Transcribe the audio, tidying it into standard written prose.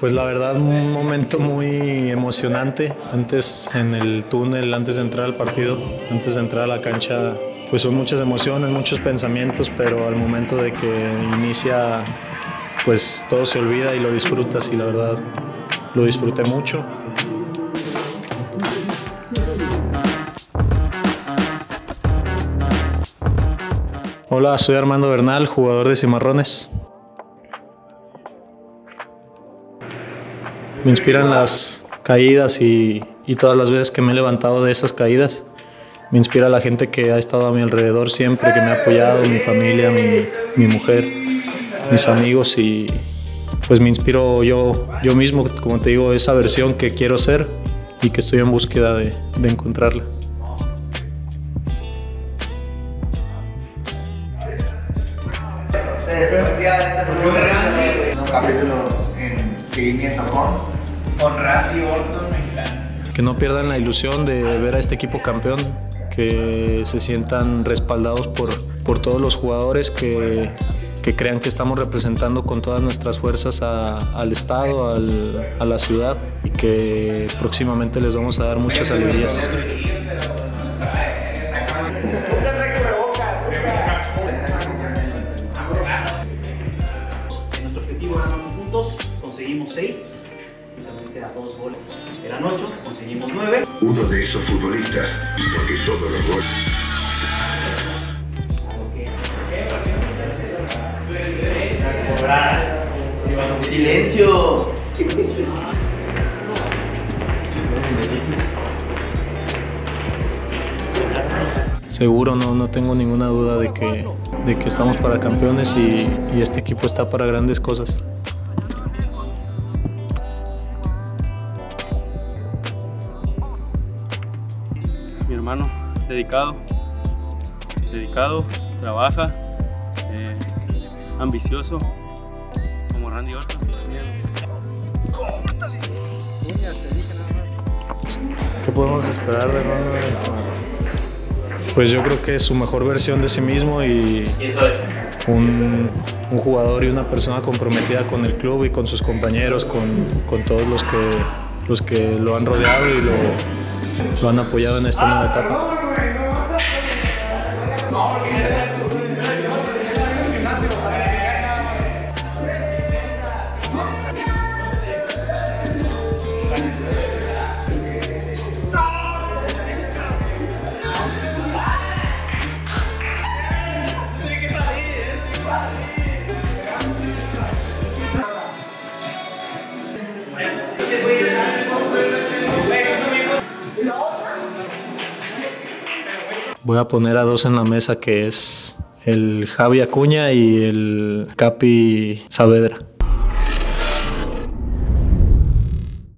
Pues la verdad, un momento muy emocionante. Antes en el túnel, antes de entrar al partido, antes de entrar a la cancha, pues son muchas emociones, muchos pensamientos, pero al momento de que inicia, pues todo se olvida y lo disfrutas, y la verdad lo disfruté mucho. Hola, soy Armando Bernal, jugador de Cimarrones. Me inspiran las caídas y todas las veces que me he levantado de esas caídas. Me inspira la gente que ha estado a mi alrededor siempre, que me ha apoyado, mi familia, mi mujer, mis amigos, y pues me inspiro yo mismo, como te digo, esa versión que quiero ser y que estoy en búsqueda de encontrarla. Un capítulo en seguimiento con Randy Orton. Que no pierdan la ilusión de ver a este equipo campeón, que se sientan respaldados por todos los jugadores, que crean que estamos representando con todas nuestras fuerzas al estado, a la ciudad, y que próximamente les vamos a dar muchas alegrías. Nuestro objetivo eran 8 puntos, conseguimos 6, únicamente a 2 goles. Eran 8, conseguimos 9. Uno de esos futbolistas, porque todos los goles. ¡Silencio! Seguro, no tengo ninguna duda de que estamos para campeones, y este equipo está para grandes cosas. Mi hermano, dedicado, trabaja, ambicioso, como Randy Orton. ¿Qué podemos esperar de Ronald? Pues yo creo que es su mejor versión de sí mismo, y un jugador y una persona comprometida con el club y con sus compañeros, con todos los que lo han rodeado y lo han apoyado en esta nueva etapa. Voy a poner a 2 en la mesa, que es el Javi Acuña y el Capi Saavedra.